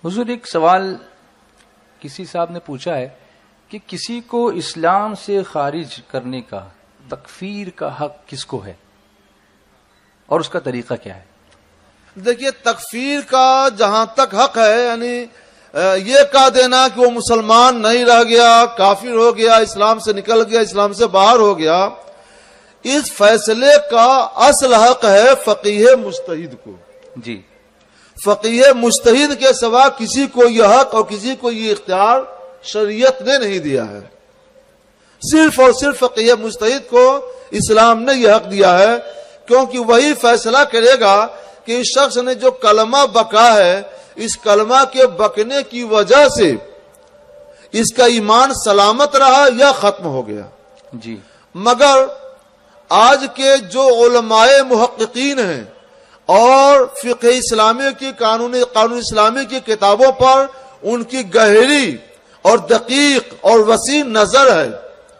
حضور ایک سوال کسی صاحب نے پوچھا ہے کہ کسی کو اسلام سے خارج کرنے کا تکفیر کا حق کس کو ہے اور اس کا طریقہ کیا ہے؟ دیکھیے تکفیر کا جہاں تک حق ہے یعنی یہ کہہ دینا کہ وہ مسلمان نہیں رہ گیا، کافر ہو گیا، اسلام سے نکل گیا، اسلام سے باہر ہو گیا، اس فیصلے کا اصل حق ہے فقیہ مجتہد کو. جی، فقیہ مجتہد کے سوا کسی کو یہ حق اور کسی کو یہ اختیار شریعت نے نہیں دیا ہے. صرف اور صرف فقیہ مجتہد کو اسلام نے یہ حق دیا ہے، کیونکہ وہی فیصلہ کرے گا کہ اس شخص نے جو کلمہ بکا ہے، اس کلمہ کے بکنے کی وجہ سے اس کا ایمان سلامت رہا یا ختم ہو گیا. جی، مگر آج کے جو علماء محققین ہیں اور فقہ اسلامی کی قانون اسلامی کی کتابوں پر ان کی گہری اور دقیق اور وسیع نظر ہے،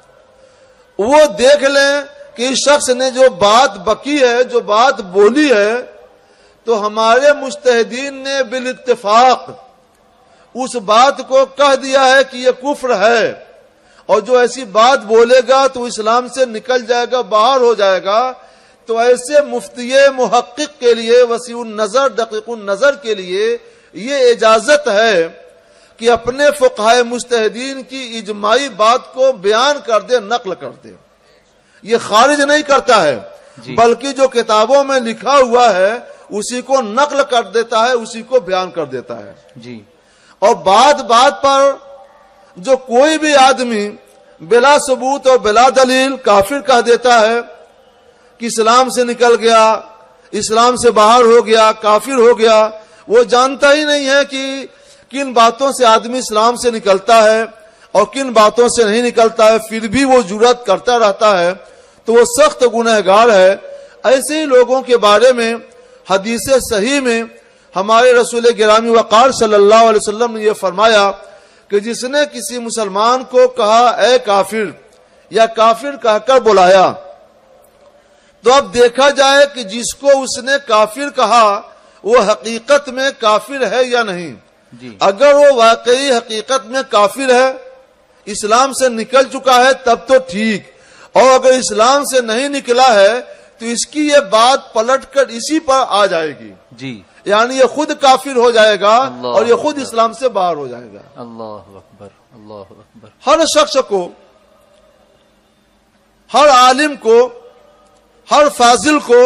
وہ دیکھ لیں کہ اس شخص نے جو بات بکی ہے، جو بات بولی ہے، تو ہمارے مجتہدین نے بالاتفاق اس بات کو کہہ دیا ہے کہ یہ کفر ہے، اور جو ایسی بات بولے گا تو اسلام سے نکل جائے گا، باہر ہو جائے گا. تو ایسے مفتی محقق کے لیے، وسیع النظر دقیق النظر کے لیے یہ اجازت ہے کہ اپنے فقہائے مجتہدین کی اجماعی بات کو بیان کر دے، نقل کر دے. یہ خارج نہیں کرتا ہے، بلکہ جو کتابوں میں لکھا ہوا ہے اسی کو نقل کر دیتا ہے، اسی کو بیان کر دیتا ہے. جی، اور بات بات پر جو کوئی بھی آدمی بلا ثبوت اور بلا دلیل کافر کہہ دیتا ہے کہ اسلام سے نکل گیا، اسلام سے باہر ہو گیا، کافر ہو گیا، وہ جانتا ہی نہیں ہے کہ کن باتوں سے آدمی اسلام سے نکلتا ہے اور کن باتوں سے نہیں نکلتا ہے، پھر بھی وہ جرأت کرتا رہتا ہے، تو وہ سخت گنہگار ہے. ایسے ہی لوگوں کے بارے میں حدیث صحیح میں ہمارے رسول گرامی وقار صلی اللہ علیہ وسلم نے یہ فرمایا کہ جس نے کسی مسلمان کو کہا اے کافر یا کافر کہہ کر بلایا، تو اب دیکھا جائے کہ جس کو اس نے کافر کہا وہ حقیقت میں کافر ہے یا نہیں. جی، اگر وہ واقعی حقیقت میں کافر ہے، اسلام سے نکل چکا ہے، تب تو ٹھیک، اور اگر اسلام سے نہیں نکلا ہے تو اس کی یہ بات پلٹ کر اسی پر آ جائے گی. جی، یعنی یہ خود کافر ہو جائے گا اور یہ خود اسلام سے باہر ہو جائے گا. اللہ اکبر، اللہ اکبر. ہر شخص کو، ہر عالم کو، ہر فاضل کو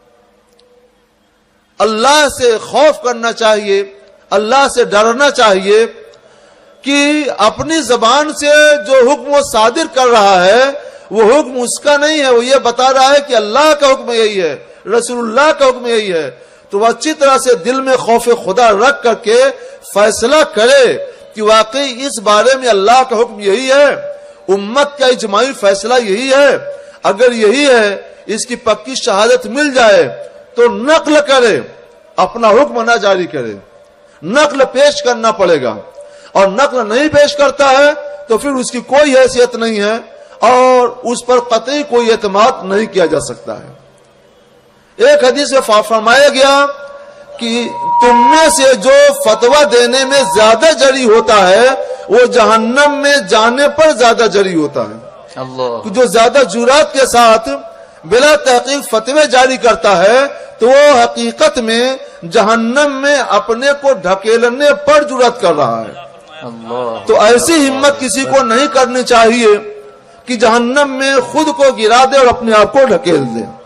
اللہ سے خوف کرنا چاہیے، اللہ سے ڈرنا چاہیے کہ اپنی زبان سے جو حکم وہ صادر کر رہا ہے وہ حکم اس کا نہیں ہے، وہ یہ بتا رہا ہے کہ اللہ کا حکم یہی ہے، رسول اللہ کا حکم یہی ہے. تو وہ اچھی طرح سے دل میں خوف خدا رکھ کر کے فیصلہ کرے کہ واقعی اس بارے میں اللہ کا حکم یہی ہے، امت کا اجماعی فیصلہ یہی ہے. اگر یہی ہے، اس کی پکی شہادت مل جائے تو نقل کرے، اپنا حکم نہ جاری کرے. نقل پیش کرنا پڑے گا، اور نقل نہیں پیش کرتا ہے تو پھر اس کی کوئی حیثیت نہیں ہے اور اس پر قطعی کوئی اعتماد نہیں کیا جا سکتا ہے. ایک حدیث میں فرمایا گیا کہ تم میں سے جو فتویٰ دینے میں زیادہ جری ہوتا ہے وہ جہنم میں جانے پر زیادہ جری ہوتا ہے. اللہ، جو زیادہ جرات کے ساتھ بلا تحقیق فتوے جاری کرتا ہے تو وہ حقیقت میں جہنم میں اپنے کو ڈھکیلنے پر جرات کر رہا ہے. اللہ، تو ایسی ہمت کسی کو نہیں کرنی چاہیے کہ جہنم میں خود کو گرا دے اور اپنے آپ کو ڈھکیل دے.